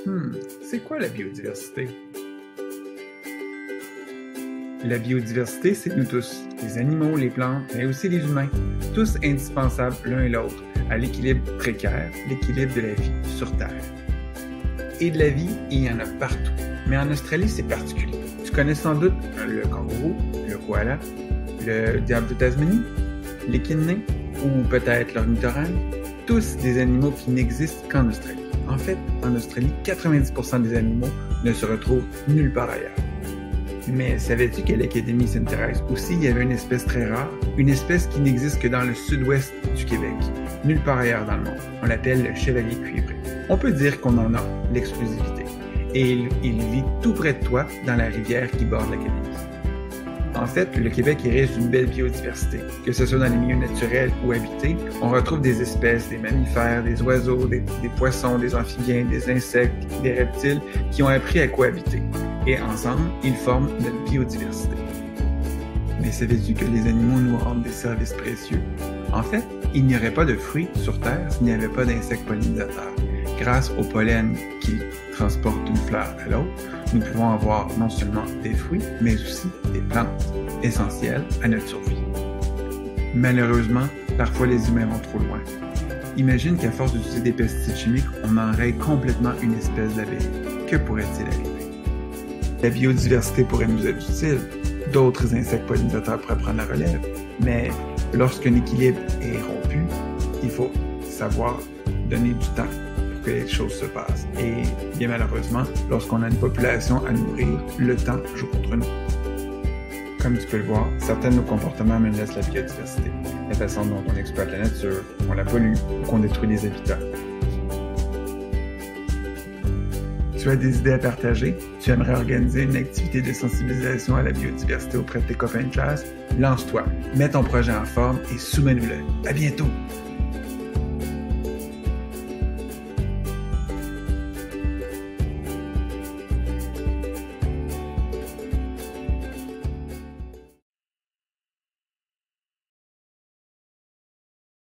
C'est quoi la biodiversité? La biodiversité, c'est nous tous, les animaux, les plantes, mais aussi les humains, tous indispensables l'un et l'autre à l'équilibre précaire, l'équilibre de la vie sur Terre. Et de la vie, il y en a partout, mais en Australie, c'est particulier. Tu connais sans doute le kangourou, le koala, le diable de Tasmanie, l'échidné ou peut-être l'ornithorynque, tous des animaux qui n'existent qu'en Australie. En fait, en Australie, 90% des animaux ne se retrouvent nulle part ailleurs. Mais savais-tu qu'à l'Académie Sainte-Thérèse aussi, il y avait une espèce très rare, une espèce qui n'existe que dans le sud-ouest du Québec, nulle part ailleurs dans le monde. On l'appelle le chevalier cuivré. On peut dire qu'on en a l'exclusivité. Et il vit tout près de toi, dans la rivière qui borde l'Académie. En fait, le Québec est riche d'une belle biodiversité. Que ce soit dans les milieux naturels ou habités, on retrouve des espèces, des mammifères, des oiseaux, des poissons, des amphibiens, des insectes, des reptiles qui ont appris à cohabiter. Et ensemble, ils forment notre biodiversité. Mais savais-tu que les animaux nous rendent des services précieux? En fait, il n'y aurait pas de fruits sur Terre s'il n'y avait pas d'insectes pollinisateurs. Grâce au pollen qui transporte d'une fleur à l'autre, nous pouvons avoir non seulement des fruits, mais aussi des plantes, essentielles à notre survie. Malheureusement, parfois les humains vont trop loin. Imagine qu'à force d'utiliser des pesticides chimiques, on enraye complètement une espèce d'abeille. Que pourrait-il arriver? La biodiversité pourrait nous être utile, d'autres insectes pollinisateurs pourraient prendre la relève, mais lorsqu'un équilibre est rompu, il faut savoir donner du temps pour que les choses se passent. Et bien malheureusement, lorsqu'on a une population à nourrir, le temps joue contre nous. Comme tu peux le voir, certains de nos comportements menacent la biodiversité. La façon dont on exploite la nature, on la pollue ou qu'on détruit des habitats. Tu as des idées à partager? Tu aimerais organiser une activité de sensibilisation à la biodiversité auprès de tes copains de classe? Lance-toi, mets ton projet en forme et soumets-nous-le. À bientôt!